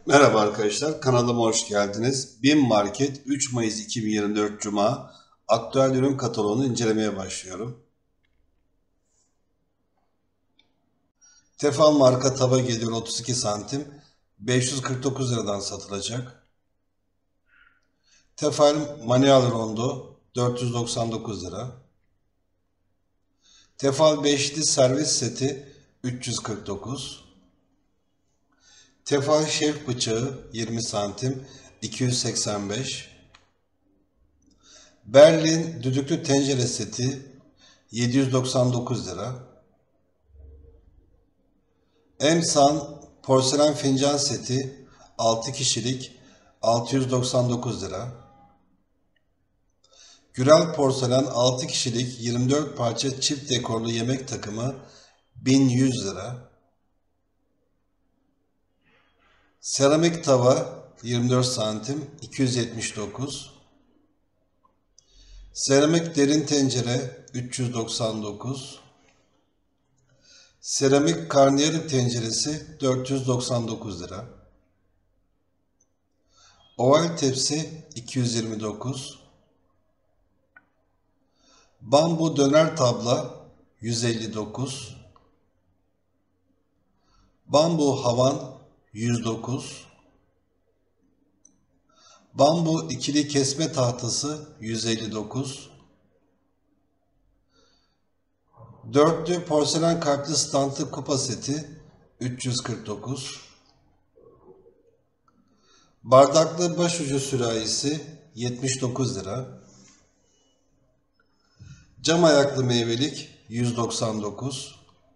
Merhaba arkadaşlar, kanalıma hoş geldiniz. BİM Market 3 Mayıs 2024 Cuma aktüel ürün kataloğunu incelemeye başlıyorum. Tefal marka tava geliyor 32 santim, 549 liradan satılacak. Tefal manuel rondo 499 lira. Tefal beşli servis seti 349. Tefal şef bıçağı 20 santim 285. Berlin düdüklü tencere seti 799 lira. Emsan porselen fincan seti 6 kişilik 699 lira. Gürel porselen 6 kişilik 24 parça çift dekorlu yemek takımı 1100 lira. Seramik tava 24 santim 279. Seramik derin tencere 399. Seramik karnıyarık tenceresi 499 lira. Oval tepsi 229. Bambu döner tabla 159. Bambu havan 109. Bambu ikili kesme tahtası 159. Dörtlü porselen kalpli standlı kupa seti 349. Bardaklı başucu sürahisi 79 lira. Cam ayaklı meyvelik 199.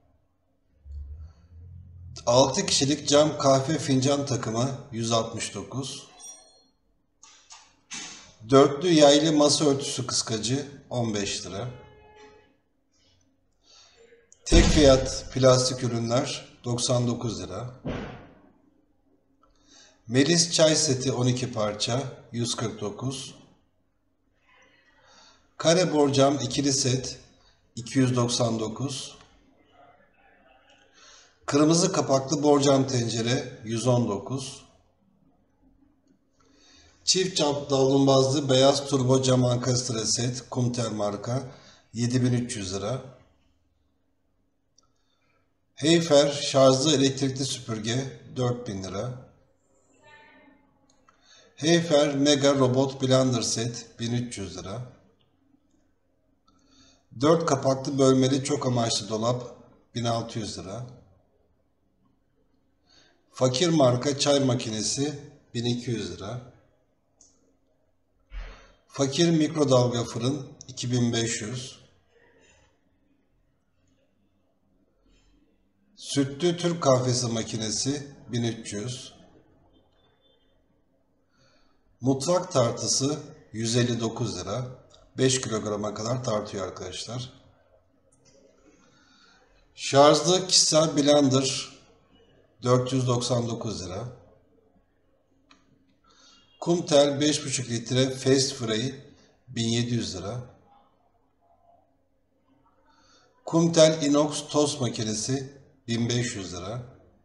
6 kişilik cam kahve fincan takımı 169. Dörtlü yaylı masa örtüsü kıskacı 15 lira. Tek fiyat plastik ürünler 99 lira. Melis çay seti 12 parça 149. Kare borcam ikili set 299. Kırmızı kapaklı borcam tencere 119. Çift çap davlumbazlı beyaz turbo cam ankastre set Kumtel marka 7300 lira. Heyfer şarjlı elektrikli süpürge 4000 lira. Heyfer mega robot blender set 1300 lira. 4 kapaklı bölmeli çok amaçlı dolap 1600 lira. Fakir marka çay makinesi 1200 lira. Fakir mikrodalga fırın 2500. Sütlü Türk kahvesi makinesi 1300. Mutfak tartısı 159 lira. 5 kilograma kadar tartıyor arkadaşlar. Şarjlı kişisel blender 499 lira. Kumtel 5,5 litre fast fry 1700 lira. Kumtel inox tost makinesi 1500 lira.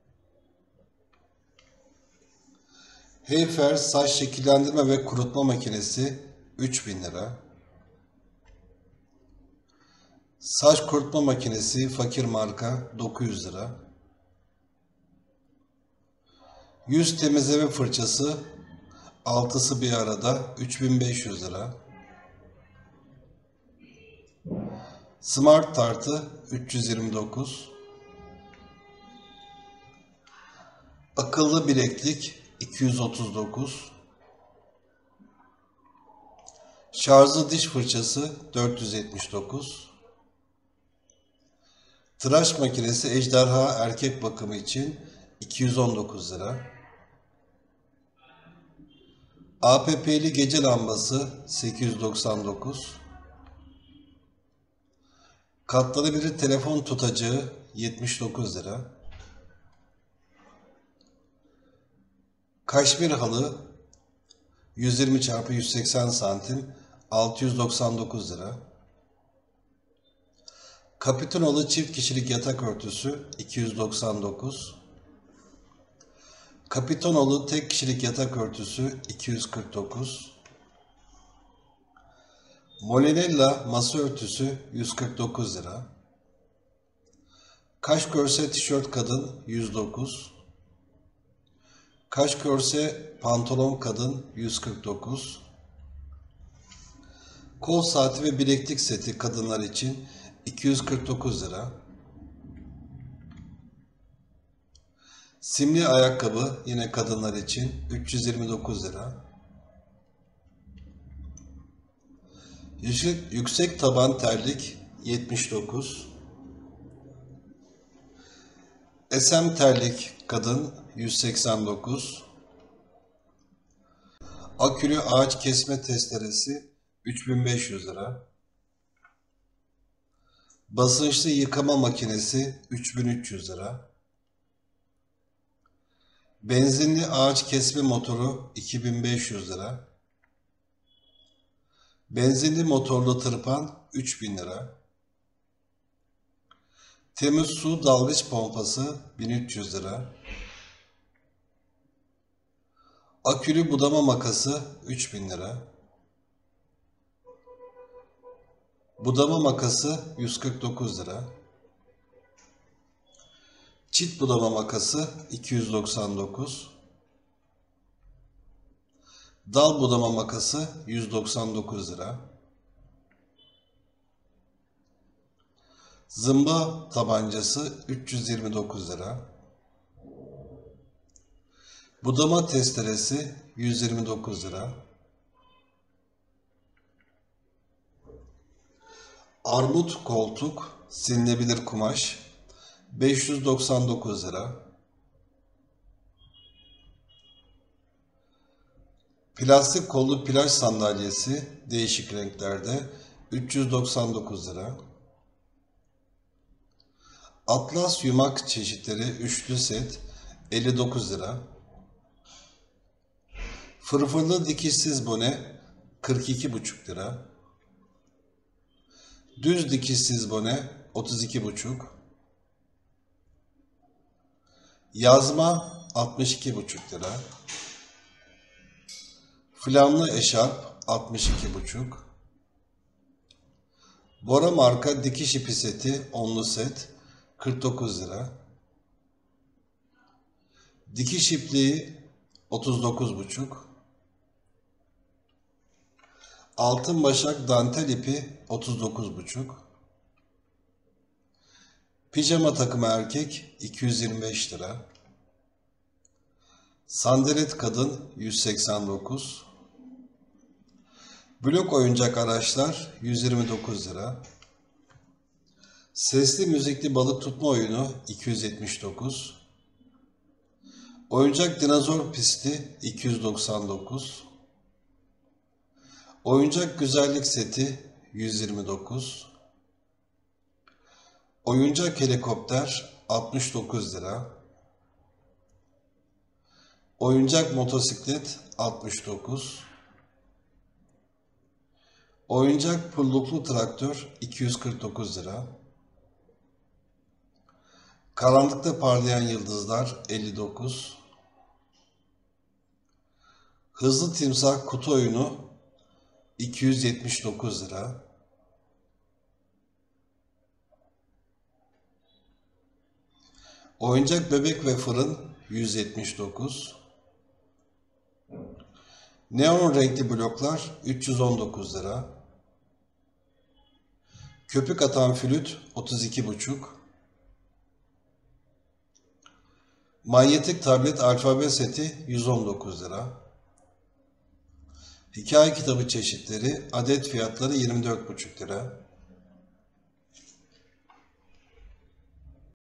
Heyfer saç şekillendirme ve kurutma makinesi 3000 lira. Saç kurutma makinesi fakir marka 900 lira. Yüz temizleme fırçası altısı bir arada 3500 lira. Smart tartı 329. Akıllı bileklik 239. Şarjlı diş fırçası 479. Tıraş makinesi ejderha erkek bakımı için 219 lira. APP'li gece lambası 899. Katlanabilir telefon tutacağı 79 lira. Kaşmir halı 120 x 180 santim 699 lira. Kapitanalı çift kişilik yatak örtüsü 299. Kapitonalı tek kişilik yatak örtüsü 249. Molinella masa örtüsü 149 lira. Kaş körse tişört kadın 109. Kaş körse pantolon kadın 149. Kol saati ve bileklik seti kadınlar için 249 lira. Simli ayakkabı yine kadınlar için 329 lira. Yüksek taban terlik 79. SM terlik kadın 189. Akülü ağaç kesme testeresi 3500 lira. Basınçlı yıkama makinesi 3300 lira. Benzinli ağaç kesme motoru 2500 lira. Benzinli motorlu tırpan 3000 lira. Temiz su dalgıç pompası 1300 lira. Akülü budama makası 3000 lira. Budama makası 149 lira. Çit budama makası 299. Dal budama makası 199 lira. Zımba tabancası 329 lira. Budama testeresi 129 lira. Armut koltuk silinebilir kumaş 599 lira. Plastik kollu plaj sandalyesi değişik renklerde 399 lira. Atlas yumak çeşitleri üçlü set 59 lira. Fırfırlı dikişsiz bone 42,5 lira. Düz dikişsiz bone 32,5. Yazma 62,5 lira. Flamlı eşarp 62,5. Bora marka dikiş ipi seti onlu set 49 lira. Dikiş ipliği 39,5. Altın başak dantel ipi 39,5. Pijama takımı erkek 225 lira. Sandalet kadın 189. Blok oyuncak araçlar 129 lira. Sesli müzikli balık tutma oyunu 279. Oyuncak dinozor pisti 299. Oyuncak güzellik seti 129. Oyuncak helikopter 69 lira. Oyuncak motosiklet 69. Oyuncak pulluklu traktör 249 lira. Karanlıkta parlayan yıldızlar 59. Hızlı timsah kutu oyunu 279 lira. Oyuncak bebek ve fırın 179. Neon renkli bloklar 319 lira. Köpük atan flüt 32,5. Manyetik tablet alfabe seti 119 lira. Hikaye kitabı çeşitleri adet fiyatları 24,5 lira.